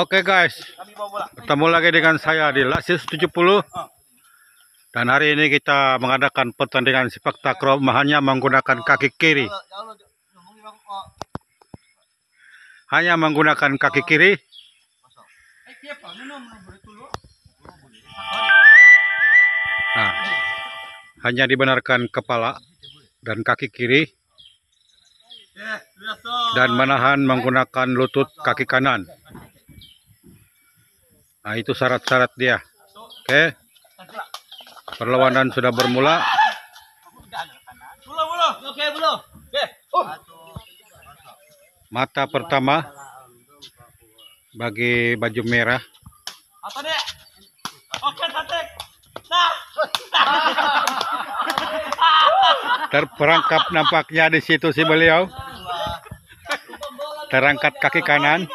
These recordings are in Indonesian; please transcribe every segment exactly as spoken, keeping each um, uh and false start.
Oke guys, ketemu lagi dengan saya di Lasis tujuh puluh. Dan hari ini kita mengadakan pertandingan sepak takraw hanya menggunakan kaki kiri. Hanya menggunakan kaki kiri. Nah, hanya dibenarkan kepala dan kaki kiri. Dan menahan menggunakan lutut kaki kanan. Nah, itu syarat-syarat dia. Oke. Perlawanan sudah bermula. Mata pertama bagi baju merah. Terperangkap nampaknya di situ si beliau. Terangkat kaki kanan.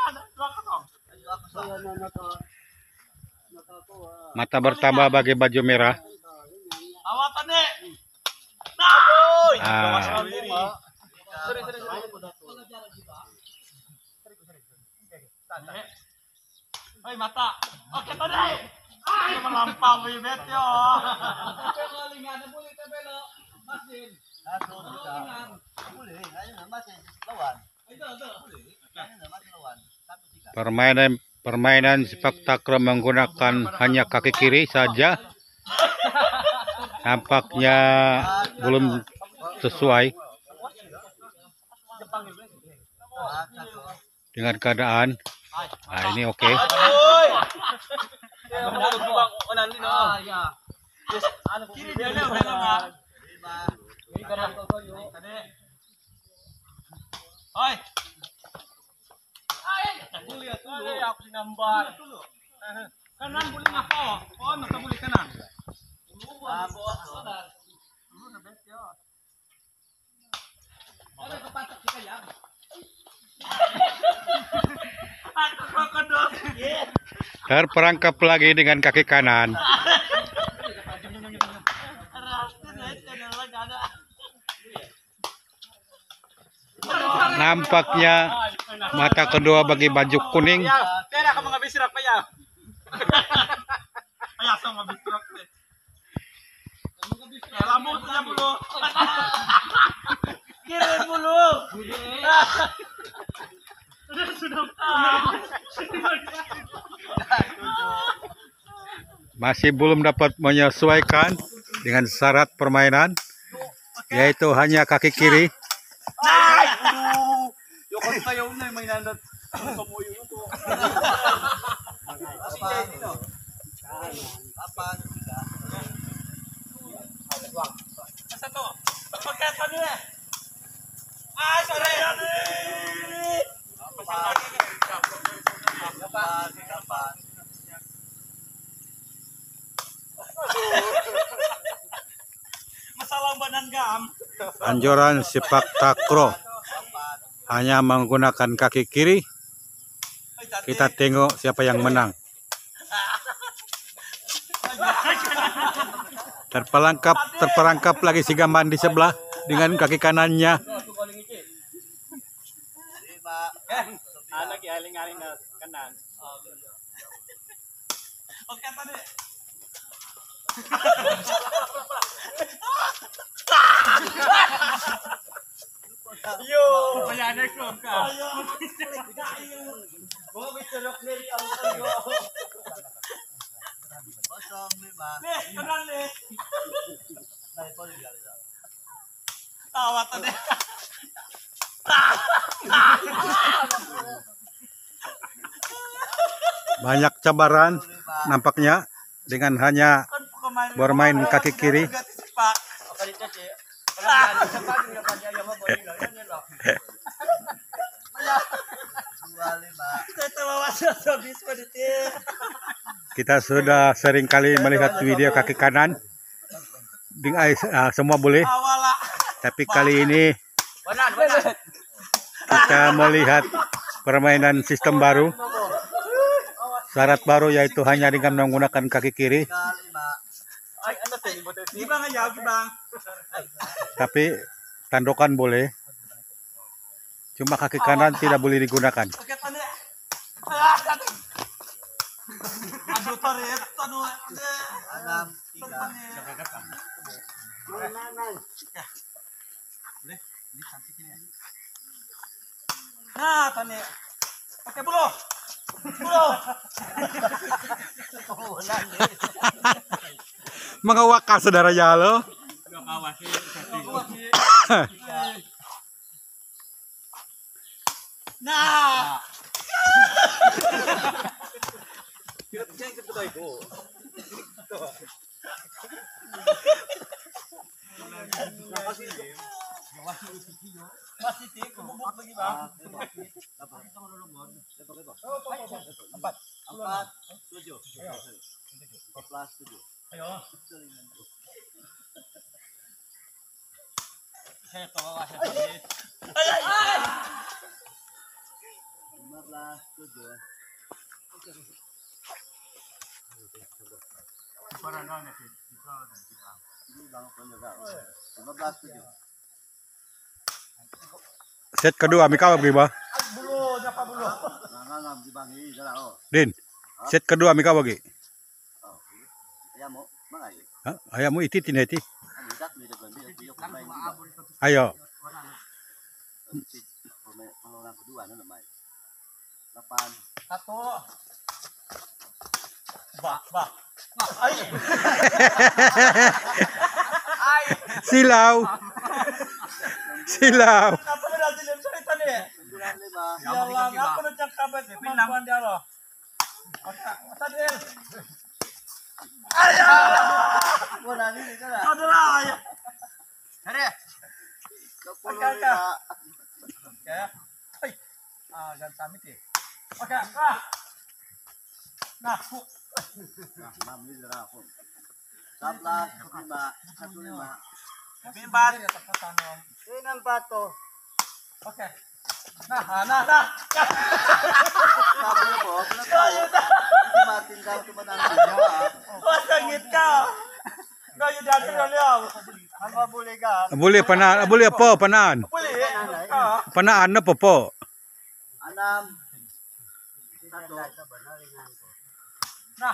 Mata bertambah bagi baju merah. Ah. Hei mata, oke tadi. Melampau bet yo. Permainan permainan sepak takraw menggunakan hanya kaki kiri saja. Nampaknya belum sesuai dengan keadaan. Nah, ini oke. Okay. Aku sinambar. Kanan boleh ngapa? Oh, nak boleh kanan. Terperangkap lagi dengan kaki kanan. Nampaknya mata kedua bagi baju kuning. Kaya ka mga bisirak pa ya. Ayah sama bisirak. Ya rambut niya bulu. Kiri bulu. Masih belum dapat menyesuaikan dengan syarat permainan, yaitu hanya kaki kiri. Anjuran sepak takraw hanya menggunakan kaki kiri. Kita tengok siapa yang menang. Terperangkap terperangkap lagi si Gaman di sebelah dengan kaki kanannya. Yo, bayana ko ka. Mo biserok diri ang yo. Bosong lima. Le, kanan le. Dai poli gali. Tawa tadi. Banyak cabaran nampaknya dengan hanya bermain kaki kiri. Kita sudah sering kali melihat video kaki kanan dengan uh, semua boleh, tapi kali ini kita melihat permainan sistem baru, syarat baru, yaitu hanya dengan menggunakan kaki kiri. Tapi tandokan boleh, cuma kaki kanan tidak boleh digunakan. Aduh tarik, aduh. Enam, tiga. Boleh, ini cantik ini. Nah, tani. Oke, bulu. Bulu. Mga wakas saudara Yalo. Nah. Masih tiga, bubuk lagi bang. Empat, Empat, tujuh. Empat belas, tujuh. ayo. Saya ke bawah saya. Lima belas, tujuh. Ini bang penjaga. Lima belas, tujuh. Set kedua mikaw bagi ba? Bulu, nyapa bulu. Nangangam di bang ini salah oh. Din. Set kedua mikaw bagi. Oh. Ya mau, mangai. Ha? Ayamu iti tineti. Ano dak ni dapat dia dia pemain juga. Ayo. Pemain pengelola kedua nih main. Delapan. Satu. Bak, bak. Ay. Ay. Silaw. Silaw. Apa na natin yung salita ni? Sembilan lima. Ya lang, ako na dyan kabit. Kemampuan dia lo. Sadil. Ayaw! Wala ni salah. Ano na? Ayaw. Hari. Sepuluh Oke, oke. lima. Oke. Ay. Ah, jangan samit eh. Oke, ah. Nah, hu. Nah, enam ini salah pun. Sebelas, lima, satu lima. Bimbat. Ini empat tuh. Oke. Nah, nah, nah. Sabi po, wala tayo. Hindi matin daw tumanan niya. Wah, sangit ka. Ngayon dati na liyaw. Ang mabuli ka. Boleh panaan, boleh apa panaan? Buli. Ah. Panaan na po po. Enam. Satu. Nah.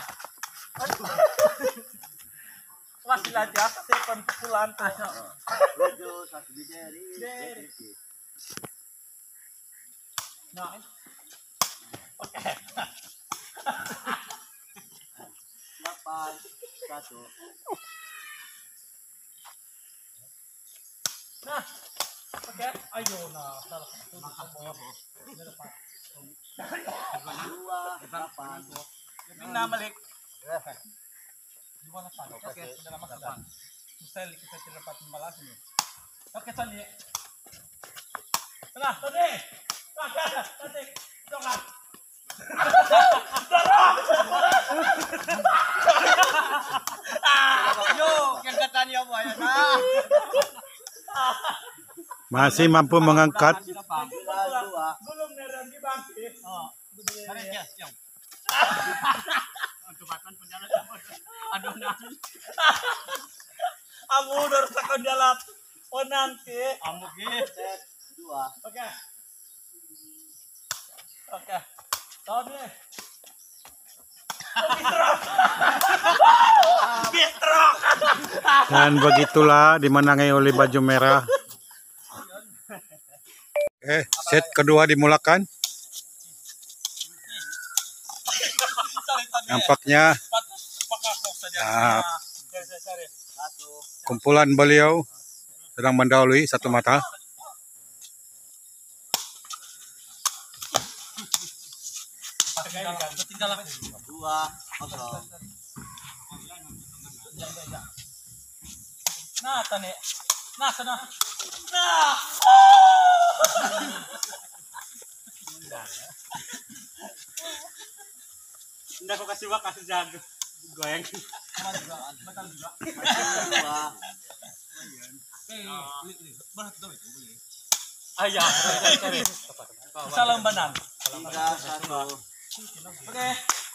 Wah, sila dia kasi pempukulan tuh. Tujuh, satu bideri. Nah. Oke. Delapan, satu. Nah. Oke. Ayo, nah. Salah satu. Dua, delapan. Yung namalik. Dua na pan. Oke, sudah lama sudah. Mustahil kita tidak dapat membalas ini. Oke, tadi. Tengah, tadi. Tengah, tadi. Tengah. Yo, yang katanya apa ya? Nah. Masih mampu mengangkat. Dua. Belum nerang di bangki. Oh. Ada ya, yang. Untuk makan penjalan. Aduh nanti. Aku udah sakon jalan. Oh nanti. Amuk gitu. Dua. Oke. Oke. Tahu nih. Bistrok. Bistrok. Dan begitulah dimenangi oleh baju merah. Eh, set kedua dimulakan. Nampaknya nah, kumpulan beliau sedang mendahului satu mata. Dua. Kosong. Nah, tani. Nah, sana. Nah. Hindi ko kasi ba kasi dyan. Goyang. Batal juga. Dua. Ayan. Salam banan. Tiga, satu. Oke.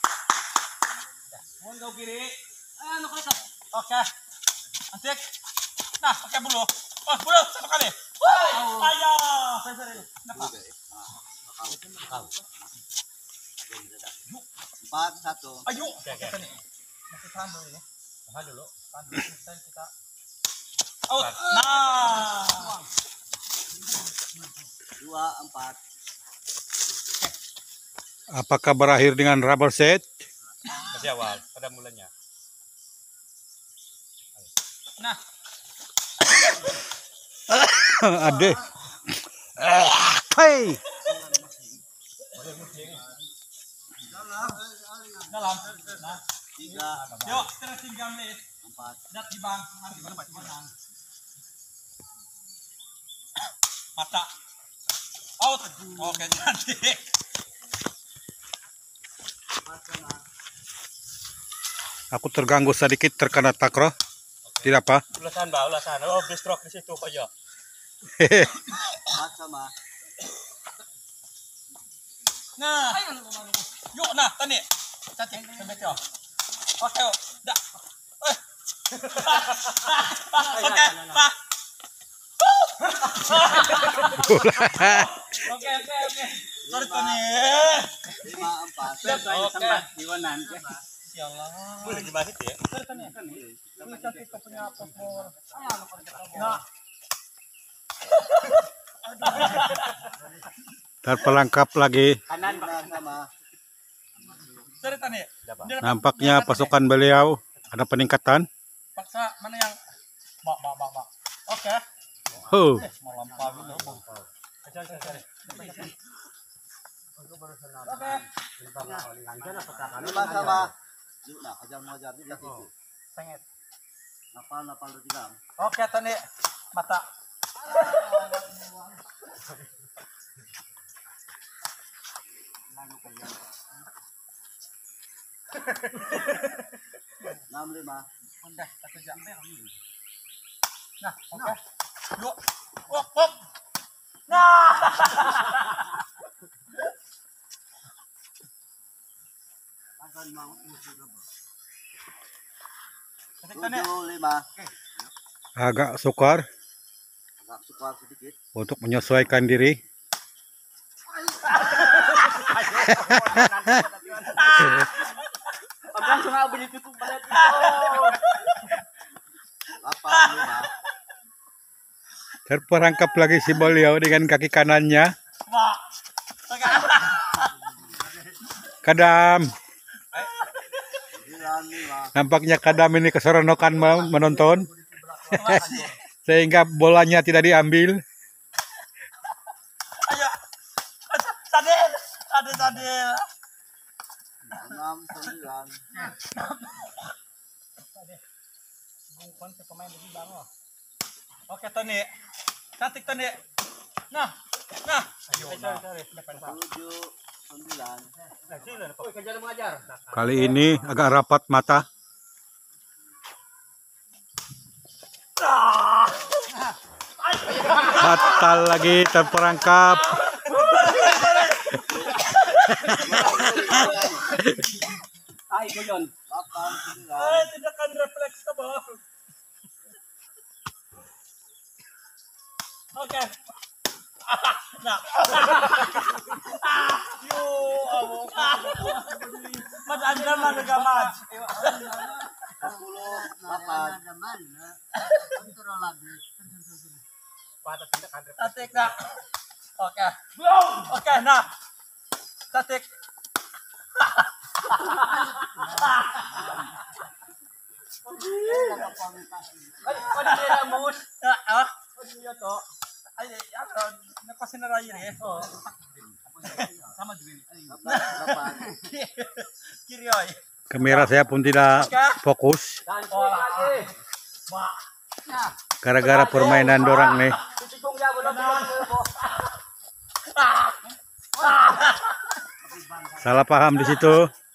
Mohon kau kiri. Ano ka ito? Oke. Antik. Nah, oke bulu. Oh, bulu satu kali. Ayo. Saya sorry. Kenapa? Empat, satu. Ayo. Oke, oke. Masih tahan dulu ya. Tahan dulu. Tahan dulu. Kita kita. Out. Nah. Dua, empat. Apakah berakhir dengan rubber set? Masih awal, pada mulanya. Nah. Ade. Hey. Dalam. Nah. Tiga, Yuk, terus tinggal nih. empat. Lihat di bang, nanti mana pak mana? Mata. Out. Oke, cantik. Aku terganggu sedikit terkena takro. Tidak apa? Ulasan mbak, ulasan. Oh, bestrok di situ kok ya. Empat sama. Nah, yuk nah, tani. Cantik, sampai tuh. Oke, dah. Eh. Oke, pak. Oke, oke, oke. Sorry tani. Lima, empat. Oke. Diwanan. Ya Allah. Boleh dibahas ya? Sorry tani. Ini cantik kau punya paspor. Nah. Terperangkap lagi. Kanan, sama. Sorry tani. Nampaknya pasukan beliau ada peningkatan. Paksa mana yang bak bak bak bak. Oke. Huh. Malam pagi loh. Cari cari cari. Oke. Lima sama. Yuk nah, ajar mengajar di situ. Sengit. Napal, napal dua tiga. Oke tani. Mata. Enam, lima. Udah, satu jam. Nah, oke. Yuk. Wok, wok. Nah. Tujuh, lima. Agak sukar Agak sukar sedikit. untuk menyesuaikan diri. Delapan, lima. Terperangkap lagi si beliau dengan kaki kanannya. Wah. Oke. Kadam. Sembilan, lima. Nampaknya Kadam ini keseronokan mau menonton. Sehingga bolanya tidak diambil. Ayo. Sadil. Sadil, sadil. Enam, sembilan. Bungkon ke pemain di bang loh. Oke Tony. Cantik Tony. Nah. Nah. Ayo. Sorry, sorry. Tujuh, sembilan. Kali ini agak rapat mata. Batal lagi terperangkap. Ay, goyon. Delapan, sembilan. Ay, tindakan refleks ka ba? Oke. Nah. Yo, amo. Mas anda man nagamat. Sepuluh, delapan. Tatik na. Oke. Oke, nah. Tatik. Ay, ano nila mo? Ah, ano niya to? Ay, ano, napasinarayan eh. Oh. Sama juga ini. Delapan. Kirioy. Kamera saya pun tidak fokus. Gara-gara permainan dorang nih. Salah paham di situ.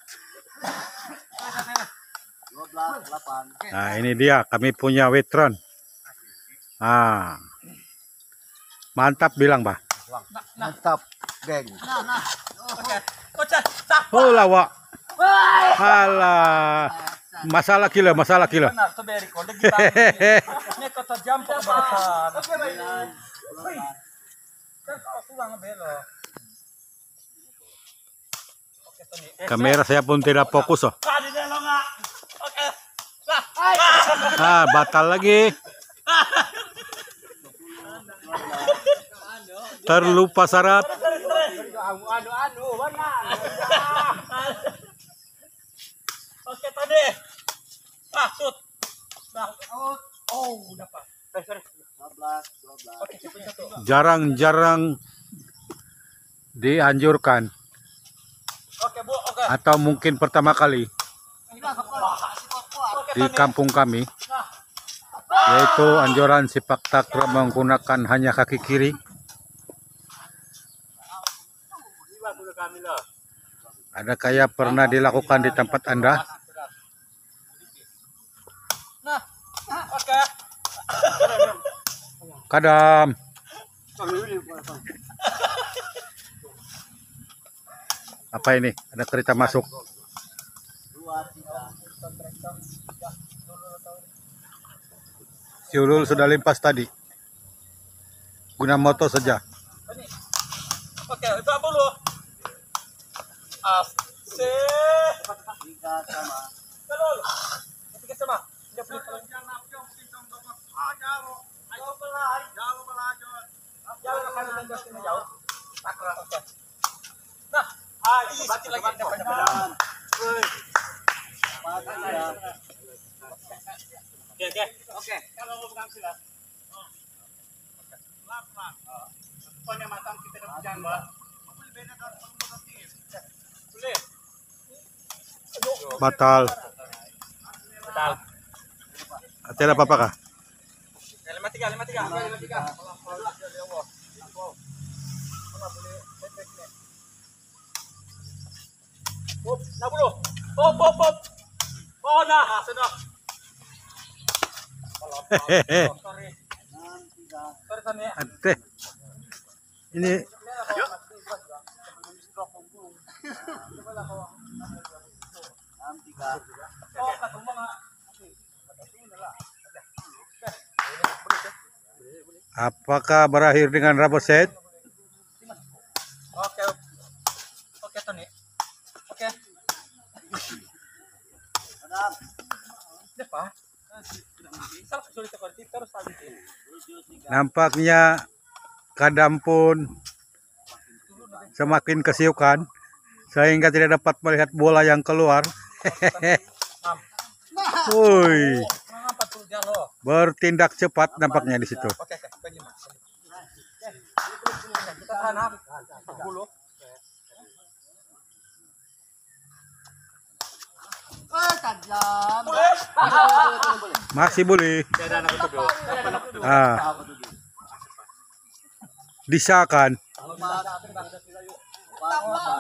Dua belas, delapan. Nah, ini dia kami punya veteran. Ah. Mantap bilang, Bah. Mantap, geng. Oke. Oke. Cak. Oh, lawa. Halah. Masalah kilo, masalah kilo. Benar, to beri ko. Lagi ba? Nya ko ta jump ko basa. Oke, baik. Kan ko tuang belo. Oke, to Tony. Kamera saya pun tidak fokus oh. Ah, di dalam nggak? Oke. Lah. Ah, batal lagi. Terlupa syarat. Anu anu mana? Oke, Tony. Ah, shoot. Nah, oh, udah Pak. Sorry, sorry. dua belas, dua belas. Oke, satu satu. Jarang-jarang dianjurkan Oke, Bu. Oke. atau mungkin pertama kali Oke, di Tony. kampung kami, yaitu anjuran sepak takraw menggunakan hanya kaki kiri. Adakah ya pernah dilakukan di tempat Anda? Nah. Oke. Kadam. Apa ini? Ada kereta masuk. Dua, tiga. Si Ulul sudah limpas tadi. Guna moto saja. Tony. Oke, itu apa lu? Asik. Tiga sama. Kalau ketika sama. Dia beli jangan jauh. Ayo belah, jauh belah jauh. Jauh ke kanan dan ke sini jauh. Takra, oke. Nah, ah ini berarti lagi ada penyeberangan. Empat, tiga. Oke, oke. Oke. Kalau lu pegang sila. Pelan-pelan. Pokoknya matang kita dah berjalan, Mbak. Boleh bedakan pengemudi. Boleh. Batal. Betal. Tidak apa-apa kah? lima tiga, lima tiga, lima tiga. Hop, enam puluh. Hop, hop, hop. Oh, nah, sudah. Hehehe. Sorry. Enam, tiga. Sorry, Tony. Ante. Ini Enam, tiga. Oh, ketemu enggak? apakah berakhir dengan rubber set? Oke. Oke, Tony. Oke. Enam. Deh, Pak. Salah sulit seperti terus lagi. Tujuh, tiga. Nampaknya kadam pun semakin kesiukan sehingga tidak dapat melihat bola yang keluar. Hehehe. Woi, empat puluh jalo. bertindak cepat nampaknya di situ. Oke, oke. Begini, Mas. Oke. Kita tahan empat puluh. Eh, tajam. Boleh. Masih boleh. Ah, disahkan. Empat. Empat, delapan.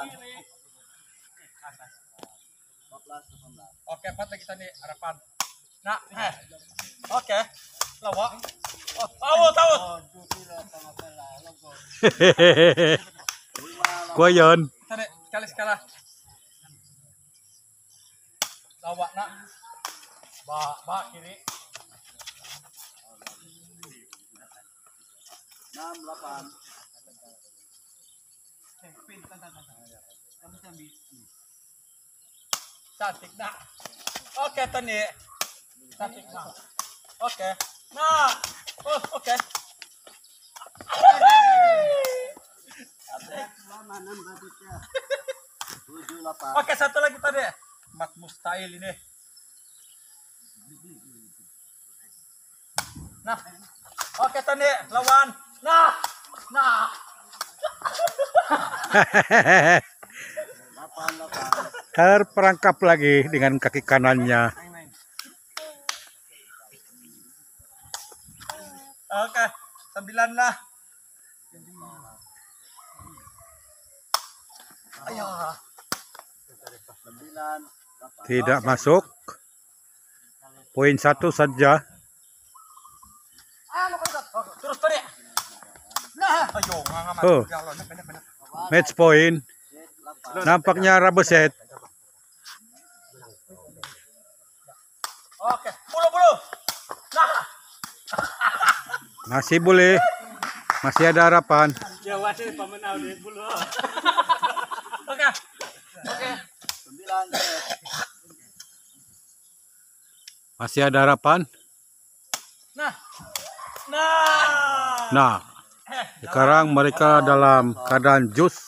Empat belas, delapan belas. Oke, empat lagi tadi harapan. Nah, eh. Oke. Lawa. Oh, tahu, tahu. Hehehe. Koyon. Tadi sekali sekali. Lawa nak. Ba, ba kiri. Enam, delapan. Cantik nak. Oke, Tani. Cantik nak. Oke. Nah. Oh, oke. Mana budgetnya? Tujuh, delapan. Oke, satu lagi tadi. Mat mustahil ini. Nah. Oke, Tani, lawan. Nah. Nah. Hehehe. Delapan, delapan. Terperangkap lagi dengan kaki kanannya. Oke, sembilan lah. Ayo. Sembilan, delapan. Tidak masuk. Poin satu saja. Terus tadi. Nah, ayo ngangamat. Oh. Benar-benar. Match point. Nampaknya rubber set. Oke, puluh-puluh. Nah. Masih boleh. Masih ada harapan. Ya wasit pemenang di puluh. Oke. Oke. Masih ada harapan? Nah. Nah. Nah, sekarang mereka dalam keadaan jus.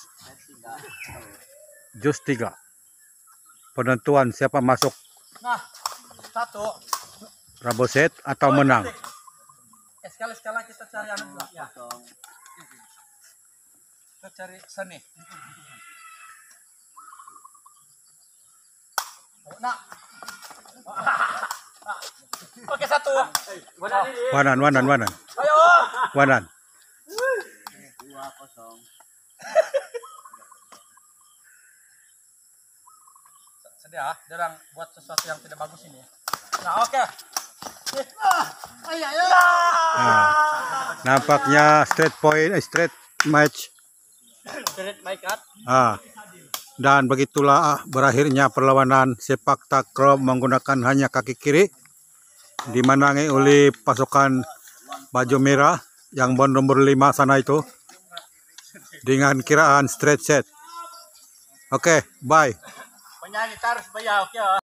Jus tiga. Penentuan siapa masuk Nah. Satu. Rabo set atau menang. Eh, sekali-sekala kita cari anu dulu. Ya. Kosong. Kita cari seni. Oh, nah. Oke, satu. Wanan, wanan, wanan. Ayo. Wanan. Dua kosong. Sedia, jarang buat sesuatu yang tidak bagus ini. Nah, oke. Ayo, ayo. Nah, nampaknya straight point, eh, straight match. Straight my cut. Ah, dan begitulah berakhirnya perlawanan sepak takraw menggunakan hanya kaki kiri, dimenangi oleh pasukan baju merah yang bon nomor lima sana itu dengan kiraan straight set. Oke, bye. Penyanyi taruh bayar, oke.